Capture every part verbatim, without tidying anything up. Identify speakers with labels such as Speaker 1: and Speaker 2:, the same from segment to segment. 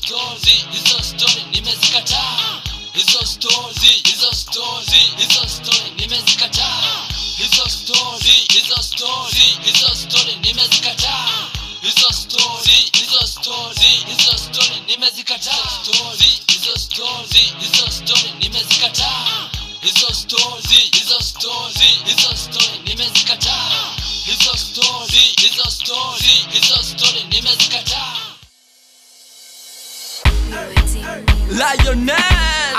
Speaker 1: story, hizo story nimezikataa. Hizo story, hizo story, hizo story nimezikataa. Hizo story, hizo story, hizo story nimezikataa. Hizo story, hizo story, hizo story nimezikataa. Story, hizo story, hizo story nimezikataa. Hizo story, hizo story, hizo story nimezikataa. Hizo story, hizo story, hizo story nimezikataa.
Speaker 2: Lionel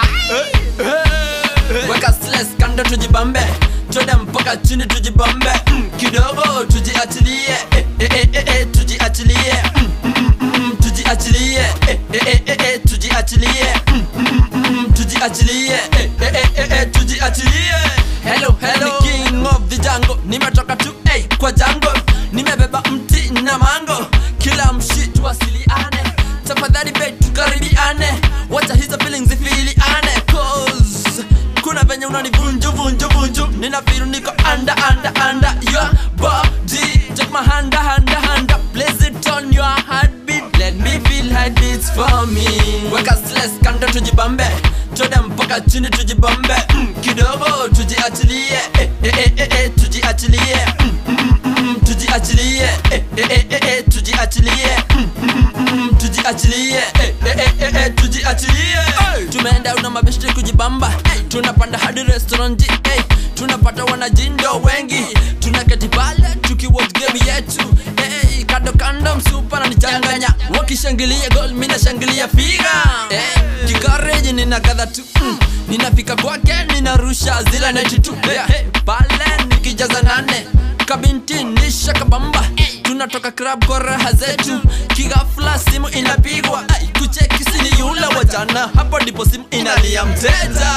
Speaker 2: weka stress kando tujibambe, twende mpaka chini tujibambe, mm, kidogo tujiachilie, eh, eh, eh, eh, tujiachilie, mm, mm, mm, tujiachilie, eh, eh, eh, eh, tujiachilie, mm, mm, mm, tujiachilie, eh, eh, eh, eh, tujiachilie. Hello, hello, king of the jungle, nimetoka tu hey, kwa jungle, nimebeba mti na mango, kila mshitu wasiliane, tafadhali babe tukaribiane, wacha hizo feelings zifiliane, cause kuna venye unanivunju vunju vunju, nina feel niko under under under your body, take my hand hand hand, place it on your heartbeat, let me feel heartbeats for me. Weka stress kando tujibambe, twende mpaka chini tujibambe, mm, kidogo tujiachilie, eh, eh, eh, eh, eh, tujiachilie, mm, mm, mm, tujiachilie, eh, eh, eh, eh, eh, tujiachilie, mm, mm, mm, tujiachilie, eh, eh, eh, eh, eh, tujiachilie. Tumeenda una mabeshte kujibamba, tunapanda hadi restaurant, hey, tunapata wanajindo wengi, tunaketi pale tukiwatch game yetu, hey, kando kando msupa na nichanganya, wakishangilia goal mina shangilia figa, hey, kikareji nina kadha tu, mm, ninafika kwake ninarusha zile neti tu, hey, hey, pale nikijaza nane kabinti nisha kabamba, hey, tunatoka club kwa raha zetu, kigafla simu inapigwa, hey, kucheki sini yule wajana, hapo ndipo simu inalia mteja.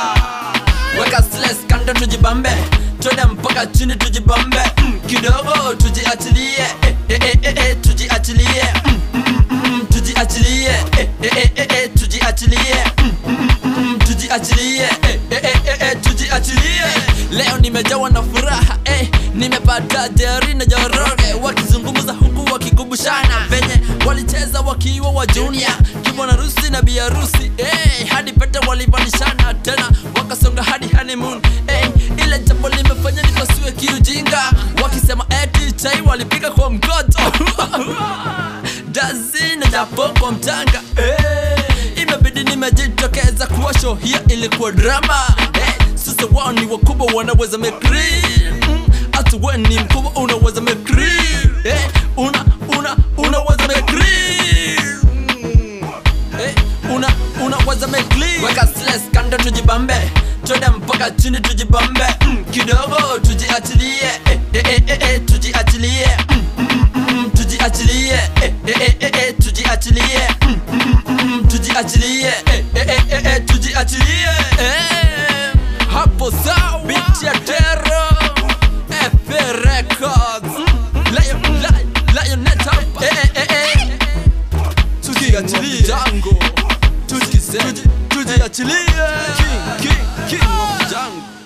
Speaker 2: Weka stress kando tujibambe, twende mpaka chini tujibambe, mm, kidogo tujiachilie, eh, eh, eh, eh, eh, tujiachilie, mm, mm, mm, tujiachilie, eh, eh, eh, eh, eh, tujiachilie, mm, mm, mm, tujiachilie, eh, eh, eh, eh, eh, tujiachilie. Leo nimejawa na furaha, eh, nimepata Jerry na Joroge, wakizungumza huku wakikubushana, venye walicheza wakiwa wa junior, kibwana harusi na bi harusi, eh, hadi pete walivalishana, tena wakasonga hadi honeymoon, eh, ile jambo limefanya nipasue kiujinga, wakisema eti chai walipika kwa mkoto dazi na japo kwa mtanga, eh, imebidi nimejitokeza kuwa show hiyo ilikuwa drama, eh, sasa wao ni wakubwa wanaweza mekri, mm, atu we ni mkubwa unaweza mekri, eh, una, una, unaweza mekri, mm, eh, una, unaweza mekri. Weka stress kando tujibambe, twende mpaka chini tujibambe, mm, kidogo tujiachilie, eh, eh, eh, eh, eh, tujiachilie, mm, mm, mm, tujiachilie, eh, eh, eh, eh, eh, tujiachilie, mm, mm, mm, tujiachilie, eh, eh, eh, eh, eh, tujiachilie, eh, hapo sawa, beat ya Tero, F A Records, Lion, Lion, Lionel hapa, eh, eh, eh, eh, tujiachilie, jango, tujiachilie, tujiachilie, king, king, king of jungle.